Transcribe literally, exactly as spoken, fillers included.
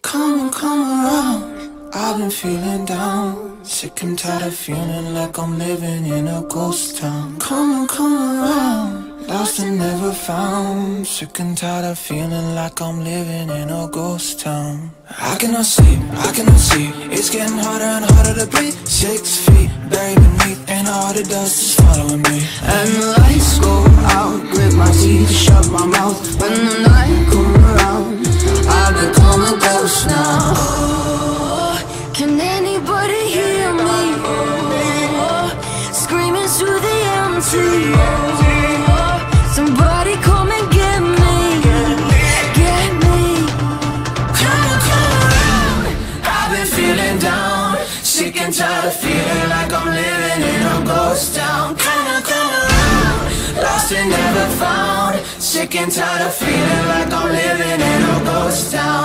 Come on, come around. I've been feeling down, sick and tired of feeling like I'm living in a ghost town. Come on, come around, lost and never found, sick and tired of feeling like I'm living in a ghost town. I cannot sleep, I cannot sleep, it's getting harder and harder to breathe. Six feet buried beneath, and all the dust is following me. And the lights go out, grit my teeth, shut my mouth. When the night come around, I become a ghost now. Oh, can anybody hear me? Oh, screaming through the empty. Oh, somebody come and get me, get me. Come on, come around. I've been feeling down, sick and tired of feeling like I'm living in a ghost town. Come on, come around, lost and never found, sick and tired of feeling like I'm living in a ghost town.